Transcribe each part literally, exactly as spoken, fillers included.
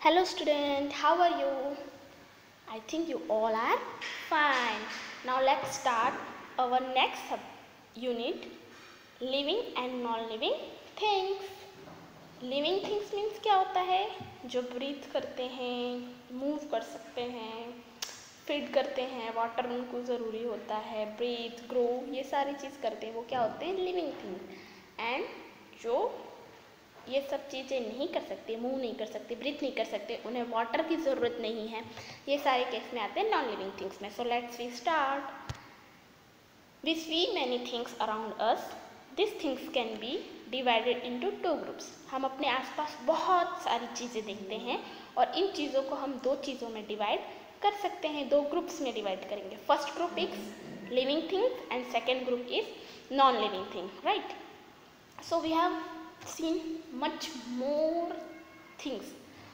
Hello student, how are you? I think you all are fine. Now let's start our next sub unit, living and non-living things. Living things means क्या होता है? जो breathe करते हैं, move कर सकते हैं, फीड करते हैं, वाटर उनको ज़रूरी होता है, ब्रीथ, ग्रो, ये सारी चीज़ करते हैं, वो क्या होते हैं? Living things. एंड जो ये सब चीज़ें नहीं कर सकते, मूव नहीं कर सकते, ब्रीथ नहीं कर सकते, उन्हें वाटर की ज़रूरत नहीं है, ये सारे केस में आते हैं नॉन लिविंग थिंग्स में। So let's we start. We see many things around us. This things can be divided into two groups. हम अपने आसपास बहुत सारी चीज़ें देखते हैं और इन चीज़ों को हम दो चीज़ों में डिवाइड कर सकते हैं, दो ग्रुप्स में डिवाइड करेंगे। First group is living things and second group is non living thing, right? So we have seen much more things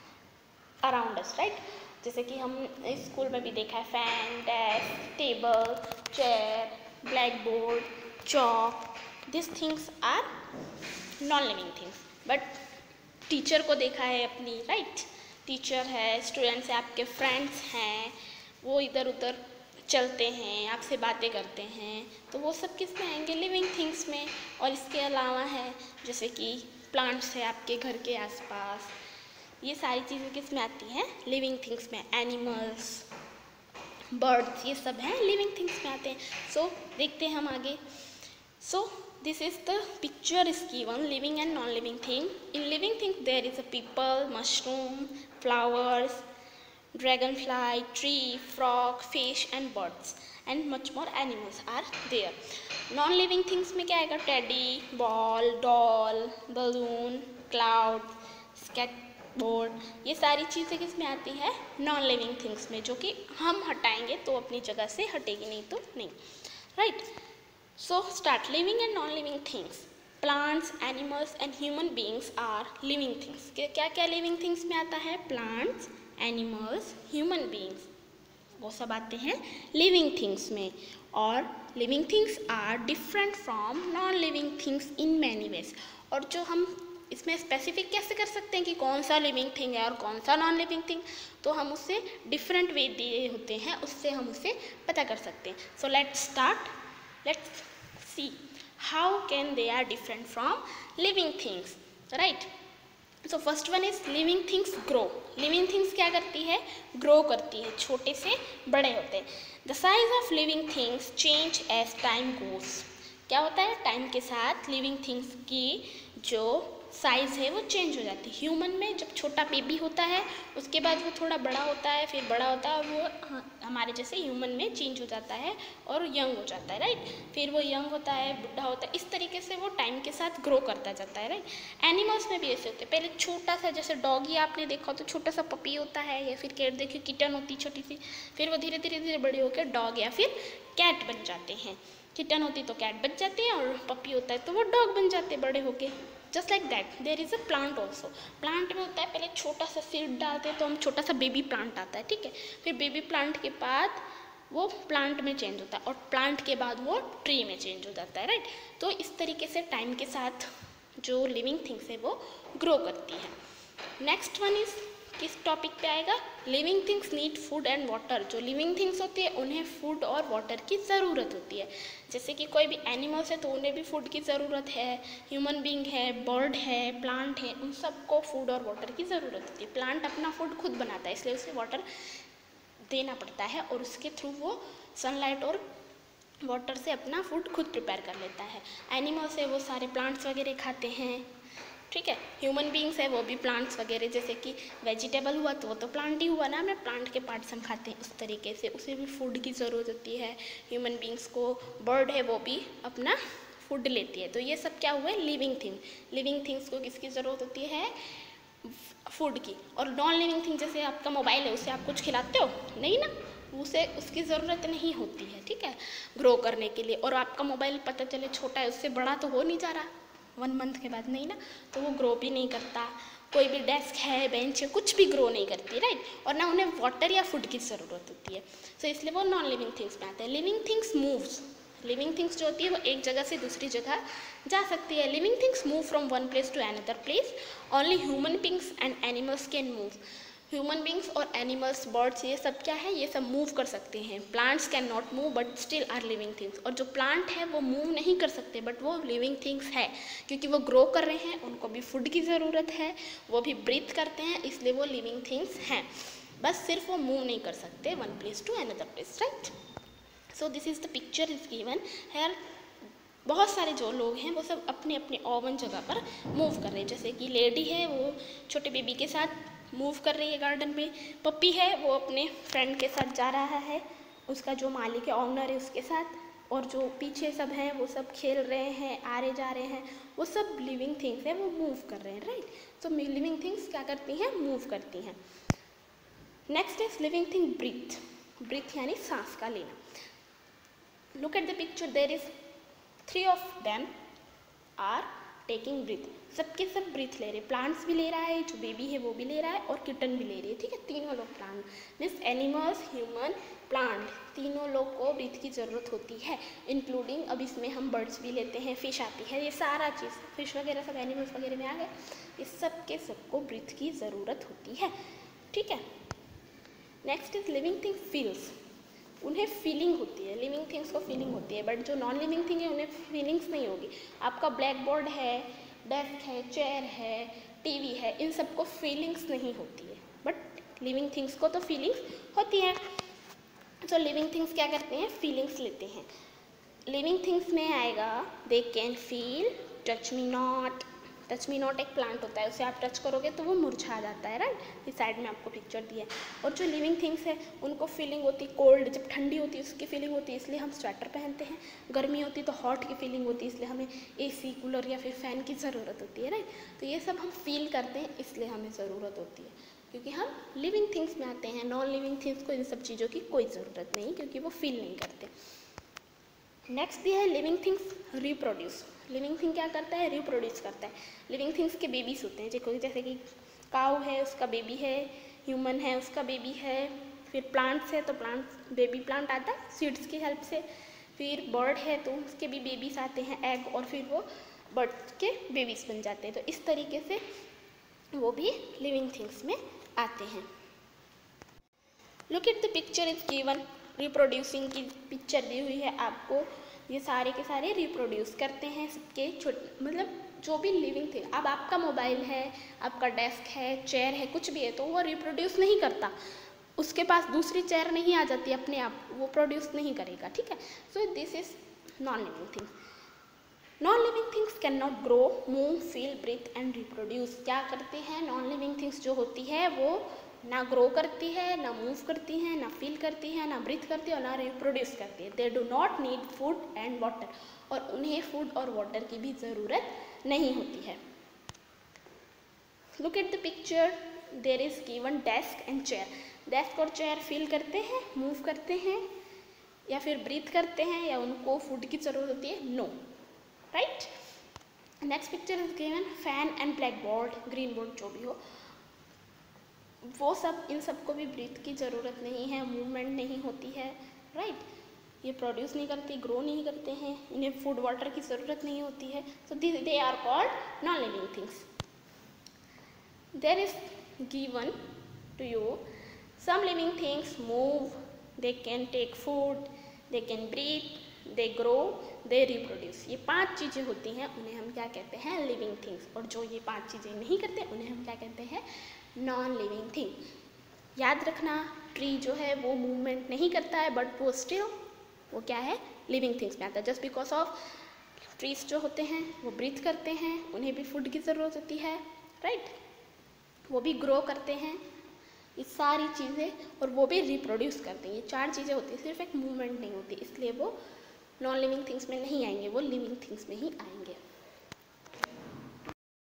around us, right? जैसे कि हम स्कूल में भी देखा है, fan, desk, table, chair, black board, chalk, this things are non living things. But teacher को देखा है अपनी, राइट? टीचर है, स्टूडेंट्स है, आपके फ्रेंड्स हैं, वो इधर उधर चलते हैं, आपसे बातें करते हैं, तो वो सब किस में आएंगे? लिविंग थिंग्स में। और इसके अलावा है जैसे कि प्लांट्स है आपके घर के आसपास, ये सारी चीज़ें किस में आती हैं? लिविंग थिंग्स में। एनिमल्स, बर्ड्स, ये सब हैं लिविंग थिंग्स में आते हैं। सो so, देखते हैं हम आगे। So this is the picture is given, living and non living thing. In living thing there is a people, mushroom, flowers, dragonfly, tree, frog, fish and birds and much more animals are there. Non-living things में क्या आएगा? Teddy, ball, doll, balloon, cloud, skateboard, ये सारी चीज़ें किस में आती है? नॉन लिविंग थिंग्स में, जो कि हम हटाएंगे तो अपनी जगह से हटेगी, नहीं तो नहीं, right? So start. Living and non living things. Plants, animals and human beings are living things. क्या क्या लिविंग थिंग्स में आता है? प्लांट्स, एनिमल्स, ह्यूमन बींग्स, वो सब आते हैं लिविंग थिंग्स में। और living things are different from non living things in many ways. और जो हम इसमें स्पेसिफिक कैसे कर सकते हैं कि कौन सा लिविंग थिंग है और कौन सा नॉन लिविंग थिंग, तो हम उससे डिफरेंट वे दिए होते हैं, उससे हम उसे पता कर सकते हैं। So let's start, let's see how can they are different from living things, right? So first one is living things grow. Living things क्या करती है? ग्रो करती है, छोटे से बड़े होते हैं। The size of living things change as time goes. क्या होता है? टाइम के साथ लिविंग थिंग्स की जो साइज़ है वो चेंज हो जाती है। ह्यूमन में जब छोटा बेबी होता है उसके बाद वो थोड़ा बड़ा होता है, फिर बड़ा होता है और वो हमारे जैसे ह्यूमन में चेंज हो जाता है और यंग हो जाता है, राइट? फिर वो यंग होता है, बुढ़ा होता है, इस तरीके से वो टाइम के साथ ग्रो करता जाता है, राइट? एनिमल्स में भी ऐसे होते हैं। पहले छोटा सा, जैसे डॉगी आपने देखा हो तो छोटा सा पपी होता है, या फिर कैट देखिए किटन होती छोटी सी, फिर वो धीरे धीरे धीरे बड़े होकर डॉग या फिर कैट बन जाते हैं। किटन होती तो कैट बन जाती है और पपी होता है तो वो डॉग बन जाते हैं बड़े होके। Just like that there is a plant also. Plant में होता है पहले छोटा सा सीड डालते हैं तो हम छोटा सा बेबी प्लांट आता है, ठीक है? फिर बेबी प्लांट के बाद वो प्लांट में चेंज होता है और प्लांट के बाद वो ट्री में चेंज हो जाता है, राइट? तो इस तरीके से टाइम के साथ जो लिविंग थिंग्स है वो ग्रो करती है। नेक्स्ट वन इज किस टॉपिक पे आएगा? Living things need food and water. जो लिविंग थिंग्स होती है उन्हें फूड और वाटर की ज़रूरत होती है। जैसे कि कोई भी एनिमल्स है तो उन्हें भी फूड की ज़रूरत है, ह्यूमन बींग है, बर्ड है, प्लांट है, उन सबको फूड और वाटर की ज़रूरत होती है। प्लांट अपना फूड खुद बनाता है, इसलिए उसे वाटर देना पड़ता है और उसके थ्रू वो सनलाइट और वाटर से अपना फूड खुद प्रिपेयर कर लेता है। एनिमल्स है वो सारे प्लांट्स वगैरह खाते हैं, ठीक है? ह्यूमन बींग्स है वो भी प्लांट्स वगैरह, जैसे कि वेजिटेबल हुआ तो वो तो प्लांट ही हुआ ना, हमें प्लांट के पार्ट्स हम खाते हैं, उस तरीके से उसे भी फूड की ज़रूरत होती है ह्यूमन बींग्स को। बर्ड है वो भी अपना फूड लेती है। तो ये सब क्या हुआ है? Living thing. लिविंग थिंग्स को किसकी ज़रूरत होती है? फूड की। और नॉन लिविंग थिंग जैसे आपका मोबाइल है, उसे आप कुछ खिलाते हो? नहीं ना, उसे उसकी ज़रूरत नहीं होती है, ठीक है, ग्रो करने के लिए। और आपका मोबाइल पता चले छोटा है, उससे बड़ा तो हो नहीं जा रहा वन मंथ के बाद, नहीं ना, तो वो ग्रो भी नहीं करता। कोई भी डेस्क है, बेंच है, कुछ भी ग्रो नहीं करती, राइट? और ना उन्हें वाटर या फूड की ज़रूरत होती है। सो इसलिए वो नॉन लिविंग थिंग्स में आते हैं। Living things moves. Living things जो होती है वो एक जगह से दूसरी जगह जा सकती है। Living things move from one place to another place. Only human beings and animals can move. Human beings और एनिमल्स, बर्ड्स, ये सब क्या है, ये सब मूव कर सकते हैं। Plants can not move but still are living things. और जो प्लांट है वो मूव नहीं कर सकते बट वो लिविंग थिंग्स है, क्योंकि वो ग्रो कर रहे हैं, उनको भी फूड की ज़रूरत है, वो भी ब्रीथ करते हैं, इसलिए वो लिविंग थिंग्स हैं। बस सिर्फ वो मूव नहीं कर सकते one place to another place, right. So this is the picture is given here. बहुत सारे जो लोग हैं वो सब अपने अपने ओवन जगह पर मूव कर रहे हैं। जैसे कि लेडी है वो छोटे बेबी के साथ मूव कर रही है गार्डन में, पप्पी है वो अपने फ्रेंड के साथ जा रहा है, उसका जो मालिक है, ऑनर है, उसके साथ, और जो पीछे सब हैं वो सब खेल रहे हैं, आ रहे जा रहे हैं, वो सब लिविंग थिंग्स हैं, वो मूव कर रहे हैं, राइट। तो लिविंग थिंग्स क्या करती हैं, मूव करती हैं। Next is living thing breath. Breath यानी सांस का लेना। Look at the picture, there is three of them are taking breath. सबके सब ब्रीथ ले रहे, प्लांट्स भी ले रहा है, जो बेबी है वो भी ले रहा है, और किटन भी ले रही है, ठीक है। तीनों लोग, plant means animals, human, plant, तीनों लोग को ब्रीथ की ज़रूरत होती है, इंक्लूडिंग अब इसमें हम बर्ड्स भी लेते हैं, फिश आती है, ये सारा चीज़, फिश वगैरह सब एनिमल्स वगैरह में आ गए, इस सब के सबको ब्रीथ की ज़रूरत होती है, ठीक है। Next is living thing feels. उन्हें फीलिंग होती है, लिविंग थिंग्स को फीलिंग होती है, बट जो नॉन लिविंग थिंग है उन्हें फीलिंग्स नहीं होगी। आपका ब्लैक बोर्ड है, डेस्क है, चेयर है, टीवी है, इन सबको फीलिंग्स नहीं होती है, बट लिविंग थिंग्स को तो फीलिंग्स होती है। तो लिविंग थिंग्स क्या करते हैं, फीलिंग्स लेते हैं। लिविंग थिंग्स में आएगा they can feel, touch me not. Touch me not एक प्लांट होता है, उसे आप टच करोगे तो वो मुरझा जाता है, राइट। इस साइड में आपको पिक्चर दिया है। और जो लिविंग थिंग्स है उनको फीलिंग होती है, कोल्ड जब ठंडी होती है उसकी फीलिंग होती है, इसलिए हम स्वेटर पहनते हैं। गर्मी होती है तो हॉट की फीलिंग होती है, इसलिए हमें एसी, कूलर या फिर फ़ैन की ज़रूरत होती है, राइट। तो ये सब हम फील करते हैं, इसलिए हमें ज़रूरत होती है, क्योंकि हम लिविंग थिंग्स में आते हैं। नॉन लिविंग थिंग्स को इन सब चीज़ों की कोई ज़रूरत नहीं, क्योंकि वो फील नहीं करते। नेक्स्ट ये है living things reproduce. Living thing क्या करता है, रिप्रोड्यूस करता है। लिविंग थिंग्स के बेबीज होते हैं, जो जैसे कि काऊ है उसका बेबी है, ह्यूमन है उसका बेबी है, फिर प्लांट्स है तो प्लांट्स, बेबी प्लांट आता है सीड्स की हेल्प से, फिर बर्ड है तो उसके भी बेबीज आते हैं, एग, और फिर वो बर्ड के बेबीज बन जाते हैं। तो इस तरीके से वो भी लिविंग थिंग्स में आते हैं। Look at the picture is given. Reproducing की पिक्चर दी हुई है आपको, ये सारे के सारे रिप्रोड्यूस करते हैं, सबके छोटे, मतलब जो भी लिविंग थिंग। अब आपका मोबाइल है, आपका डेस्क है, चेयर है, कुछ भी है, तो वो रिप्रोड्यूस नहीं करता, उसके पास दूसरी चेयर नहीं आ जाती अपने आप, वो प्रोड्यूस नहीं करेगा, ठीक है। So this is non living things. Non living things can not grow, move, feel, breath and reproduce. क्या करते हैं नॉन लिविंग थिंग्स जो होती है, वो ना ग्रो करती है, ना मूव करती है, ना फील करती है, ना ब्रीथ करती है, और ना रिप्रोड्यूस करती है। They do not need food and water, और उन्हें फूड और वाटर की भी ज़रूरत नहीं होती है। Look at the picture, there is given desk and chair. Desk और चेयर फील करते हैं, मूव करते हैं, या फिर ब्रीथ करते हैं, या उनको फूड की ज़रूरत होती है, no, right. Next picture is given fan and black board, green board, जो भी हो, वो सब, इन सबको भी ब्रीथ की ज़रूरत नहीं है, मूवमेंट नहीं होती है, राइट। ये प्रोड्यूस नहीं करती, ग्रो नहीं करते हैं, इन्हें फूड वाटर की ज़रूरत नहीं होती है। So they are called non living things. There is given to you some living things move, they can take food, they can breath, they grow, they reproduce. ये पांच चीज़ें होती हैं, उन्हें हम क्या कहते हैं, लिविंग थिंग्स। और जो ये पांच चीज़ें नहीं करते उन्हें हम क्या कहते हैं, नॉन लिविंग थिंग। याद रखना, ट्री जो है वो मूवमेंट नहीं करता है, बट वो स्टिल वो क्या है, लिविंग थिंग्स में आता है। जस्ट बिकॉज ऑफ ट्रीज जो होते हैं वो ब्रीथ करते हैं, उन्हें भी फूड की ज़रूरत होती है, राइट। वो भी ग्रो करते हैं, ये सारी चीज़ें, और वो भी रिप्रोड्यूस करते हैं। ये चार चीज़ें होती हैं, सिर्फ एक मूवमेंट नहीं होती, इसलिए वो नॉन लिविंग थिंग्स में नहीं आएंगे, वो लिविंग थिंग्स में ही आएंगे।